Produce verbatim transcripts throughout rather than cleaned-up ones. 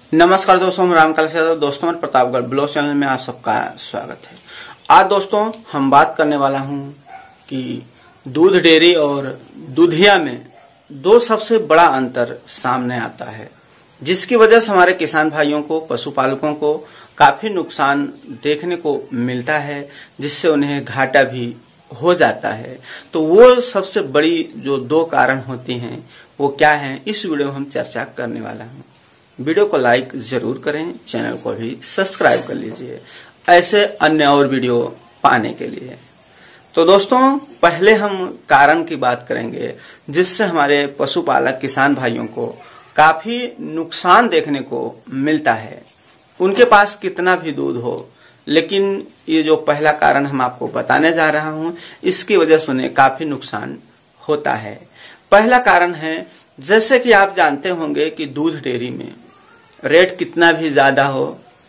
नमस्कार दोस्तों, हम रामकाल से दोस्तों हमारे प्रतापगढ़ ब्लॉग चैनल में आप सबका स्वागत है। आज दोस्तों हम बात करने वाला हूं कि दूध डेयरी और दूधिया में दो सबसे बड़ा अंतर सामने आता है, जिसकी वजह से हमारे किसान भाइयों को, पशुपालकों को काफी नुकसान देखने को मिलता है, जिससे उन्हें घाटा भी हो जाता है। तो वो सबसे बड़ी जो दो कारण होती हैं वो क्या है, इस वीडियो में हम चर्चा करने वाला हूँ। वीडियो को लाइक जरूर करें, चैनल को भी सब्सक्राइब कर लीजिए ऐसे अन्य और वीडियो पाने के लिए। तो दोस्तों पहले हम कारण की बात करेंगे जिससे हमारे पशुपालक किसान भाइयों को काफी नुकसान देखने को मिलता है। उनके पास कितना भी दूध हो, लेकिन ये जो पहला कारण हम आपको बताने जा रहा हूं, इसकी वजह से उन्हें काफी नुकसान होता है। पहला कारण है, जैसे कि आप जानते होंगे कि दूध डेयरी में रेट कितना भी ज्यादा हो,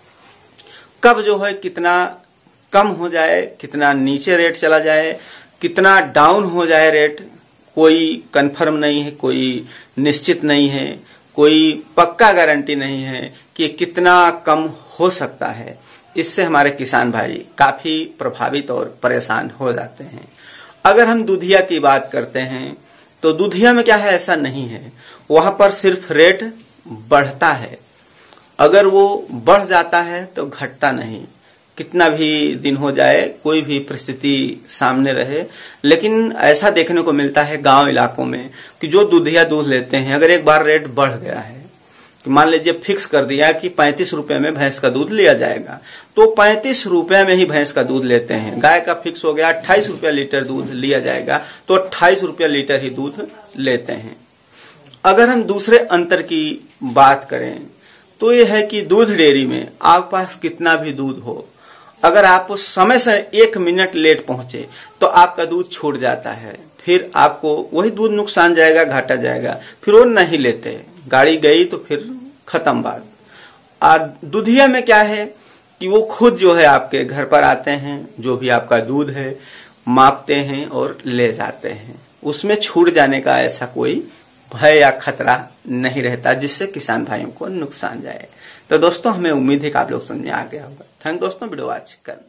कब जो है कितना कम हो जाए, कितना नीचे रेट चला जाए, कितना डाउन हो जाए रेट, कोई कंफर्म नहीं है, कोई निश्चित नहीं है, कोई पक्का गारंटी नहीं है कि कितना कम हो सकता है। इससे हमारे किसान भाई काफी प्रभावित और परेशान हो जाते हैं। अगर हम दूधिया की बात करते हैं तो दूधिया में क्या है, ऐसा नहीं है। वहां पर सिर्फ रेट बढ़ता है, अगर वो बढ़ जाता है तो घटता नहीं। कितना भी दिन हो जाए, कोई भी परिस्थिति सामने रहे, लेकिन ऐसा देखने को मिलता है गांव इलाकों में कि जो दूधिया दूध लेते हैं, अगर एक बार रेट बढ़ गया है, मान लीजिए फिक्स कर दिया कि पैंतीस रुपए में भैंस का दूध लिया जाएगा, तो पैंतीस रुपए में ही भैंस का दूध लेते हैं। गाय का फिक्स हो गया अट्ठाईस रुपया लीटर दूध लिया जाएगा, तो अट्ठाईस रुपया लीटर ही दूध लेते हैं। अगर हम दूसरे अंतर की बात करें तो ये है कि दूध डेयरी में आपके पास कितना भी दूध हो, अगर आप समय से एक मिनट लेट पहुंचे तो आपका दूध छूट जाता है, फिर आपको वही दूध नुकसान जाएगा, घाटा जाएगा, फिर वो नहीं लेते। गाड़ी गई तो फिर खत्म बात। और दूधिया में क्या है कि वो खुद जो है आपके घर पर आते हैं, जो भी आपका दूध है मापते हैं और ले जाते हैं। उसमें छूट जाने का ऐसा कोई भय या खतरा नहीं रहता जिससे किसान भाइयों को नुकसान जाए। तो दोस्तों हमें उम्मीद है कि आप लोग समझ में आ गया होगा। थैंक दोस्तों, वीडियो वॉच कर